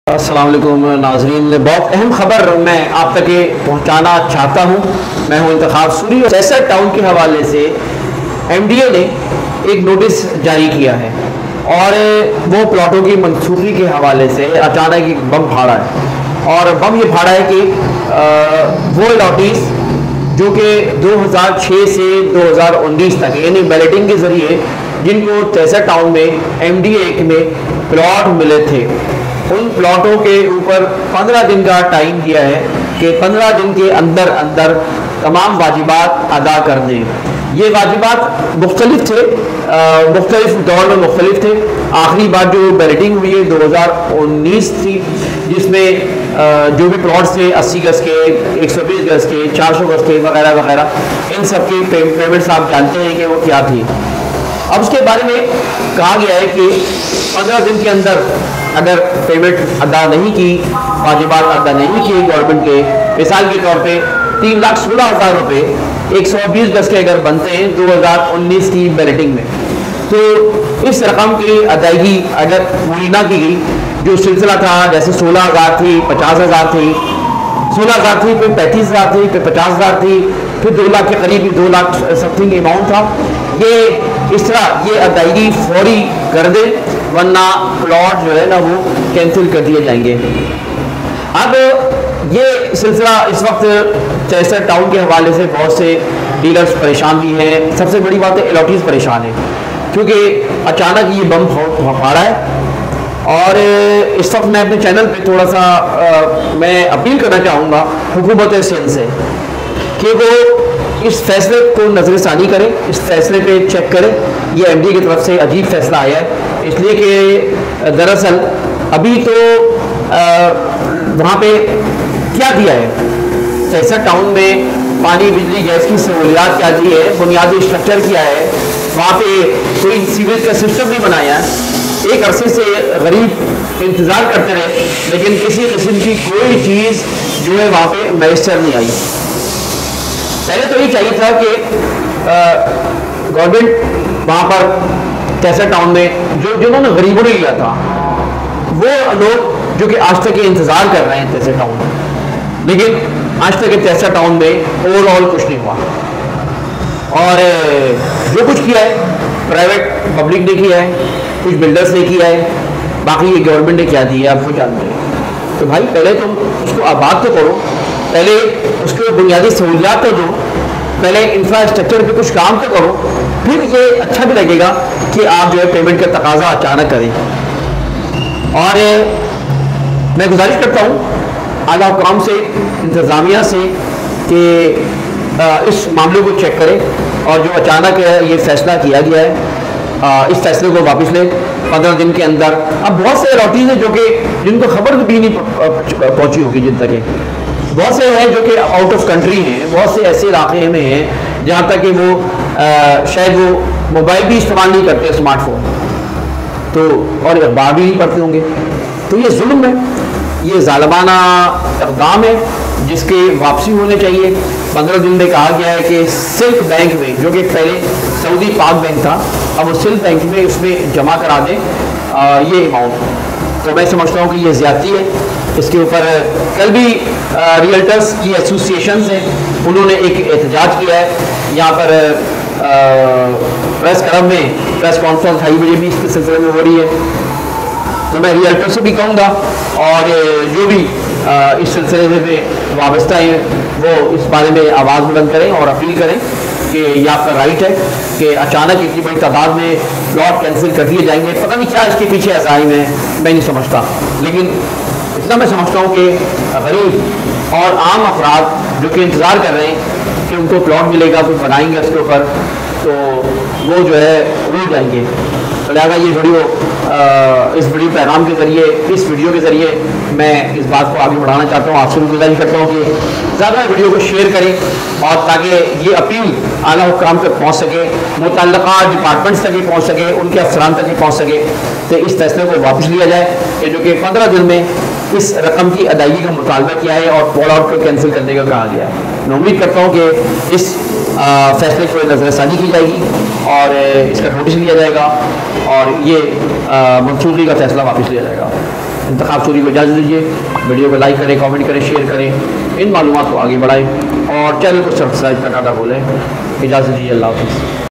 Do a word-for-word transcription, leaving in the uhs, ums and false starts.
السلام علیکم ناظرین، بہت اہم خبر میں آپ تک پہنچانا چاہتا ہوں۔ میں ہوں انتخاب سوری۔ سیسر ٹاؤن کے حوالے سے ایم ڈی اے نے ایک نوٹس جاری کیا ہے اور وہ پلاٹوں کی منسوخی کے حوالے سے اچانک ایک بم پھاڑا ہے، اور بم یہ پھاڑا ہے کہ وہ الاٹیز جو کہ دو ہزار چھ سے دو ہزار انیس تک یعنی بیلٹنگ کے ذریعے جن کو سیسر ٹاؤن میں ایم ڈی اے میں پلاٹ ملے تھے، ان پلاٹوں کے اوپر پندرہ دن کا ٹائم دیا ہے کہ پندرہ دن کے اندر اندر تمام واجبات ادا کر دیں۔ یہ واجبات مختلف تھے، مختلف دور میں مختلف تھے۔ آخری بار جو بیلٹنگ ہوئی ہے دو ہزار انیس تھی، جس میں جو بھی پلاٹس تھے اسی گز کے، ایک سو بیس گز کے، چار سو گز کے وغیرہ وغیرہ، ان سب کی پیمنٹس آپ جانتے ہیں کہ وہ کیا تھی۔ اب اس کے بارے میں کہا گیا ہے کہ پندرہ دن کے اندر اگر پیمنٹ ادا نہیں کی، واجبات ادا نہیں کیے گورنمنٹ کے، مثال کے طور پہ تین لاکھ سولہ ہزار روپے ایک سو بیس گز کے اگر بنتے ہیں دو ہزار انیس کی بیلٹنگ میں، تو اس رقم کی ادائیگی اگر پوری نہ کی گئی، جو سلسلہ تھا جیسے سولہ ہزار تھی، پچاس ہزار تھی، سولہ ہزار تھی، پھر پینتیس ہزار تھی، پھر پچاس ہزار تھی، پھر دو لاکھ کے قریب دو لاکھ سم تھنگ اماؤنٹ تھا، یہ اس طرح یہ ادائیگی فوری کر دے، ورنہ پلاٹ جو ہے نا وہ کینسل کر دیے جائیں گے۔ اب یہ سلسلہ اس وقت سیسر ٹاؤن کے حوالے سے بہت سے ڈیلرز پریشان بھی ہیں۔ سب سے بڑی بات ہے الاٹیز پریشان ہیں، کیونکہ اچانک یہ بم پھاڑا ہے، اور اس وقت میں اپنے چینل پہ تھوڑا سا میں اپیل کرنا چاہوں گا حکومت سندھ سے کہ وہ اس فیصلے کو نظر ثانی کرے، اس فیصلے پہ چیک کرے۔ یہ ایم ڈی کی طرف سے عجیب فیصلہ آیا ہے، اس لیے کہ دراصل ابھی تو وہاں پہ کیا دیا ہے سیسر ٹاؤن میں، پانی بجلی گیس کی سہولیات کیا دی ہے، بنیادی اسٹرکچر کیا ہے، وہاں پہ کوئی سیوریج کا سسٹم نہیں بنایا ہے۔ ایک عرصے سے غریب انتظار کرتے رہے، لیکن کسی قسم کی کوئی چیز جو ہے وہاں پہ میسر نہیں آئی۔ پہلے تو یہ چاہیے تھا کہ گورنمنٹ وہاں پر سیسر ٹاؤن میں جو جنہوں نے غریبوں نے لیا تھا، وہ لوگ جو کہ آج تک یہ انتظار کر رہے ہیں سیسر ٹاؤن میں، لیکن آج تک سیسر ٹاؤن میں اوور آل کچھ نہیں ہوا، اور جو کچھ کیا ہے پرائیویٹ پبلک نے کیا ہے، کچھ بلڈرز نے کیا ہے، باقی یہ گورنمنٹ نے کیا دیا ہے آپ کو جانتے ہیں۔ تو بھائی پہلے تم اس کو آباد تو کرو، پہلے اس کو بنیادی سہولیات تو دو، پہلے انفراسٹرکچر پہ کچھ کام تو کرو، پھر یہ اچھا بھی لگے گا کہ آپ جو ہے پیمنٹ کا تقاضا اچانک کریں۔ اور میں گزارش کرتا ہوں اعلیٰ حکام سے، انتظامیہ سے کہ اس معاملے کو چیک کریں، اور جو اچانک یہ فیصلہ کیا گیا ہے اس فیصلے کو واپس لیں پندرہ دن کے اندر۔ اب بہت سے الاٹیز ہیں جو کہ جن کو خبر بھی نہیں پہنچی ہوگی، جن تک بہت سے ہیں جو کہ آؤٹ آف کنٹری ہیں، بہت سے ایسے علاقے میں ہیں جہاں تک کہ وہ شاید وہ موبائل بھی استعمال نہیں کرتے، اسمارٹ فون تو، اور اخبار بھی نہیں پڑھتے ہوں گے۔ تو یہ ظلم ہے، یہ ظالمانہ اقدام ہے جس کے واپسی ہونے چاہیے۔ پندرہ دن میں کہا گیا ہے کہ سلک بینک میں، جو کہ پہلے سعودی پاک بینک تھا، اب وہ سلک بینک میں اس میں جمع کرا دیں یہ اماؤنٹ۔ تو میں سمجھتا ہوں کہ یہ زیادتی ہے۔ اس کے اوپر کل بھی ریئلٹرز کی ایسوسیشنز ہیں، انہوں نے ایک احتجاج کیا ہے، یہاں پر پریس کلب میں پریس کانفرنس ڈھائی بجے بھی اس کے سلسلے میں ہو رہی ہے۔ تو میں ریئلٹر سے بھی کہوں گا، اور جو بھی اس سلسلے میں وابستہ ہیں وہ اس بارے میں آواز بلند کریں اور اپیل کریں کہ یہ آپ کا رائٹ ہے کہ اچانک اتنی بڑی تعداد میں پلاٹ کینسل کر دیے جائیں گے۔ پتہ نہیں کیا اس کے پیچھے عزائم ہے، میں نہیں سمجھتا، لیکن اتنا میں سمجھتا ہوں کہ غریب اور عام افراد جو کہ انتظار کر رہے ہیں کہ ان کو پلاٹ ملے گا، کچھ بنائیں گے اس کے اوپر، تو وہ جو ہے رک جائیں گے۔ لہٰذا یہ ویڈیو اس ویڈیو پیغام کے ذریعے، اس ویڈیو کے ذریعے میں اس بات کو آگے بڑھانا چاہتا ہوں، آپ سے بھی گزارش کرتا ہوں کہ زیادہ ویڈیو کو شیئر کریں، اور تاکہ یہ اپیل اعلیٰ حکام تک پہنچ سکے، متعلقہ ڈپارٹمنٹس تک ہی پہنچ سکے، ان کے افسران تک ہی پہنچ سکے، تو اس فیصلے کو واپس لیا جائے کہ جو کہ پندرہ دن میں اس رقم کی ادائیگی کا مطالبہ کیا ہے اور پول آؤٹ کو کینسل کرنے کا کہا گیا ہے۔ میں امید کرتا ہوں کہ اس فیصلے کو نظر ثانی کی جائے گی اور اس کا نوٹس لیا جائے گا اور یہ منسوخی کا فیصلہ واپس لیا جائے گا۔ انتخاب سوری کو اجازت دیجیے. ویڈیو کو لائک کریں, کامنٹ کریں, شیئر کریں, ان معلومات کو آگے بڑھائیں اور چینل کو سبسکرائب کرنا نہ بھولیں. اجازت دیجیے, اللہ حافظ.